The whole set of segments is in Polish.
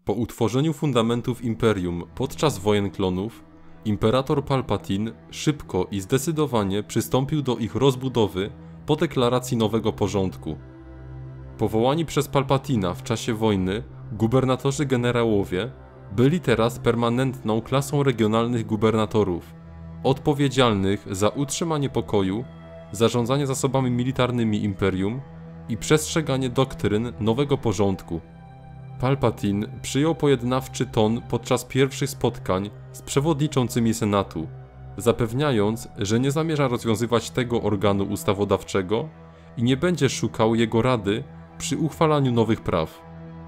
Po utworzeniu fundamentów Imperium podczas wojen klonów, Imperator Palpatine szybko i zdecydowanie przystąpił do ich rozbudowy po deklaracji nowego porządku. Powołani przez Palpatina w czasie wojny gubernatorzy generałowie byli teraz permanentną klasą regionalnych gubernatorów, odpowiedzialnych za utrzymanie pokoju, zarządzanie zasobami militarnymi Imperium i przestrzeganie doktryn nowego porządku. Palpatine przyjął pojednawczy ton podczas pierwszych spotkań z przewodniczącymi Senatu, zapewniając, że nie zamierza rozwiązywać tego organu ustawodawczego i nie będzie szukał jego rady przy uchwalaniu nowych praw.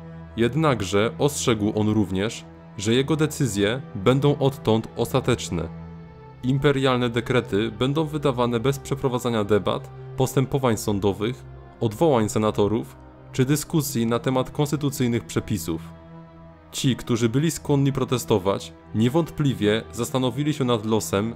Jednakże ostrzegł on również, że jego decyzje będą odtąd ostateczne. Imperialne dekrety będą wydawane bez przeprowadzania debat, postępowań sądowych, odwołań senatorów czy dyskusji na temat konstytucyjnych przepisów. Ci, którzy byli skłonni protestować, niewątpliwie zastanowili się nad losem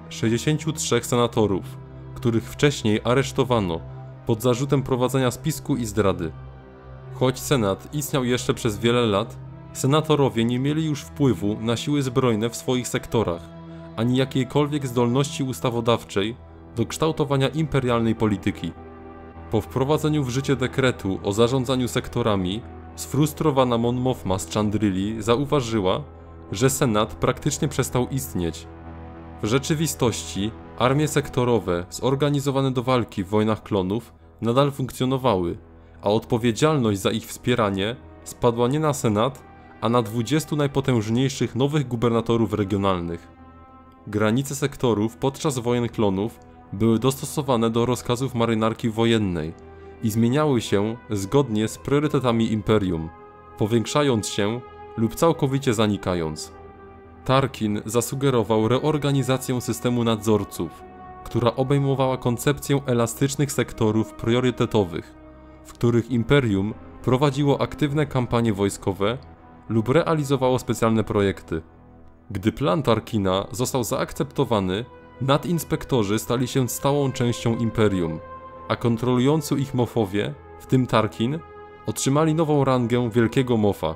63 senatorów, których wcześniej aresztowano pod zarzutem prowadzenia spisku i zdrady. Choć Senat istniał jeszcze przez wiele lat, senatorowie nie mieli już wpływu na siły zbrojne w swoich sektorach, ani jakiejkolwiek zdolności ustawodawczej do kształtowania imperialnej polityki. Po wprowadzeniu w życie dekretu o zarządzaniu sektorami, sfrustrowana Mon Mothma z Chandrili zauważyła, że Senat praktycznie przestał istnieć. W rzeczywistości armie sektorowe zorganizowane do walki w wojnach klonów nadal funkcjonowały, a odpowiedzialność za ich wspieranie spadła nie na Senat, a na 20 najpotężniejszych nowych gubernatorów regionalnych. Granice sektorów podczas wojen klonów były dostosowane do rozkazów marynarki wojennej i zmieniały się zgodnie z priorytetami Imperium, powiększając się lub całkowicie zanikając. Tarkin zasugerował reorganizację systemu nadzorców, która obejmowała koncepcję elastycznych sektorów priorytetowych, w których Imperium prowadziło aktywne kampanie wojskowe lub realizowało specjalne projekty. Gdy plan Tarkina został zaakceptowany, nadinspektorzy stali się stałą częścią Imperium, a kontrolujący ich mofowie, w tym Tarkin, otrzymali nową rangę Wielkiego Mofa.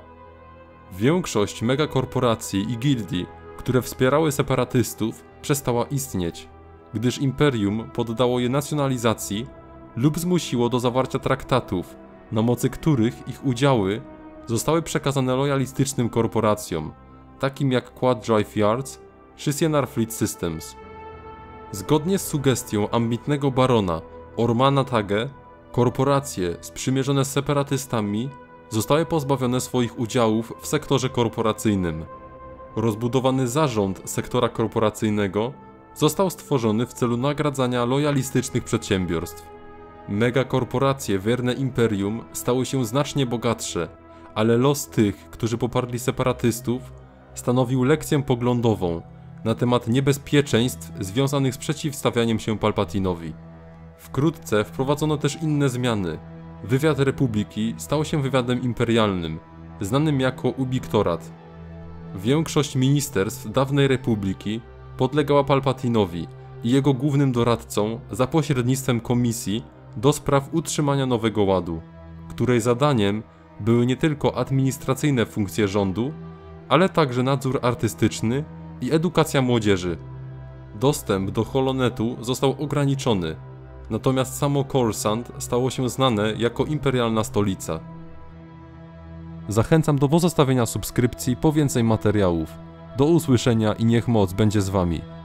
Większość megakorporacji i gildii, które wspierały separatystów, przestała istnieć, gdyż Imperium poddało je nacjonalizacji lub zmusiło do zawarcia traktatów, na mocy których ich udziały zostały przekazane lojalistycznym korporacjom, takim jak Quad Drive Yards czy Sienar Fleet Systems. Zgodnie z sugestią ambitnego barona Ormana Tage, korporacje sprzymierzone z separatystami zostały pozbawione swoich udziałów w sektorze korporacyjnym. Rozbudowany zarząd sektora korporacyjnego został stworzony w celu nagradzania lojalistycznych przedsiębiorstw. Megakorporacje wierne Imperium stały się znacznie bogatsze, ale los tych, którzy poparli separatystów, stanowił lekcję poglądową na temat niebezpieczeństw związanych z przeciwstawianiem się Palpatinowi. Wkrótce wprowadzono też inne zmiany. Wywiad Republiki stał się wywiadem imperialnym, znanym jako Ubiktorat. Większość ministerstw dawnej Republiki podlegała Palpatinowi i jego głównym doradcom za pośrednictwem komisji do spraw utrzymania nowego ładu, której zadaniem były nie tylko administracyjne funkcje rządu, ale także nadzór artystyczny i edukacja młodzieży. Dostęp do Holonetu został ograniczony, natomiast samo Coruscant stało się znane jako imperialna stolica. Zachęcam do pozostawienia subskrypcji po więcej materiałów. Do usłyszenia i niech moc będzie z wami.